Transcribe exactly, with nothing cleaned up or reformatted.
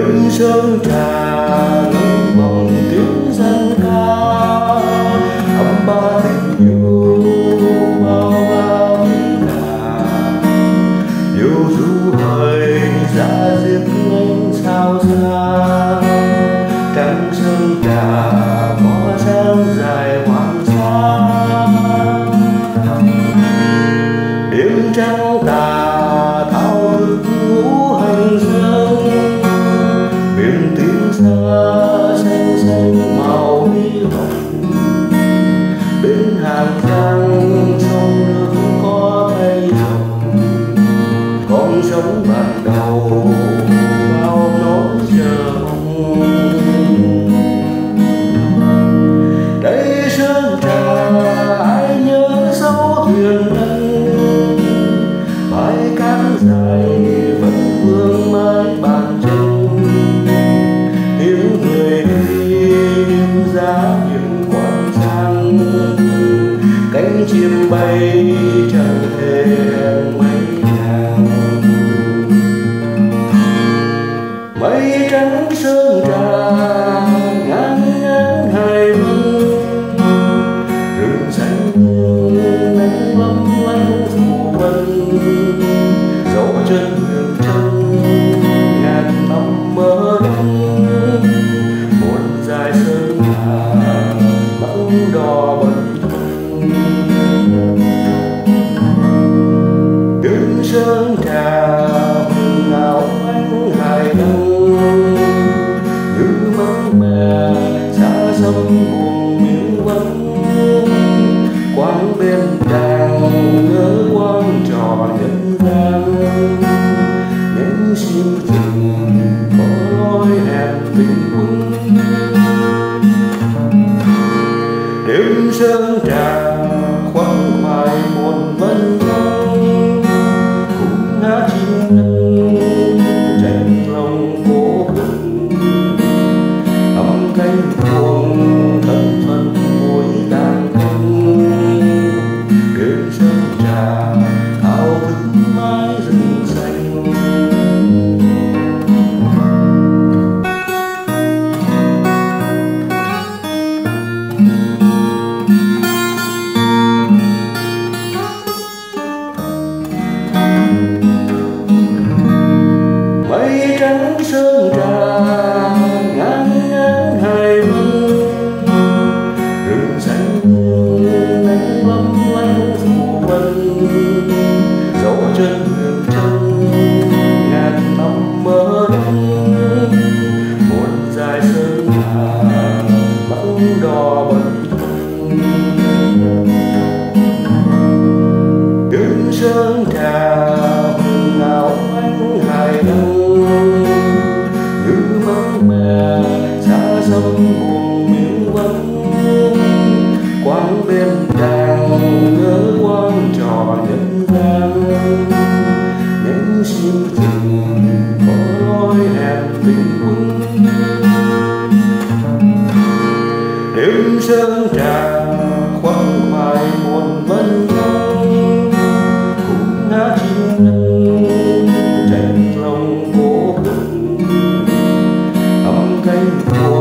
đêm sơn trà ngân vọng tiếng dân ca âm ba tình yêu bao bao cả yêu du hời ra diết anh sao xa trăng sơn trà mõ sáng dài hoàng sa đêm trăng tà thao thức ngũ hành dương biển tiếng xa xanh xanh màu huy hồng bên hàng giang sông nước có thay rồng con sóng ban đầu bao nỗi chờ đây sơn trà ai nhớ dấu thuyền thân bãi cát dài vẫn vương mãi bàn chân tiếng người đi ra biển quảng sang cánh chim bay chẳng thể hẹn mấy nàng mây trắng sơn trà ngàn ngàn hải vân rừng xanh nắng lấp lánh phủ vân dấu chân hương chân ngàn năm mơ đông một dài sơn hà băng đò bần thân đêm sơn trà hương áo anh hải đăng như mong mẹ xa xăm buồn miếng vắng quán bên đàn ngỡ quang trò nhân gian những chim rừng có lối hẹn tình quân đêm sơn trà khoáng khoái một vân vân cũng ngã chim nâng tranh lòng cố quần âm thanh buồn thân phận mỗi tàn thân đêm sơn trà thao thức mãi rừng xanh mây trắng sơn trà ngàn ngàn hải vân rừng xanh nắng lấp lánh phủ vân dấu chân hương chân ngàn năm mơ đông một dài sơn hà băng đò bần thân đêm sơn trà hương áo anh hải đăng như mong mẹ xa xăm buồn miếng vắng quán bên đàn ngỡ quang trò nhân gian những chim rừng có lối hẹn tình quân đêm sơn trà khoáng khoái một vân vân cũng ngã chim nâng tranh lòng cố quần âm thanh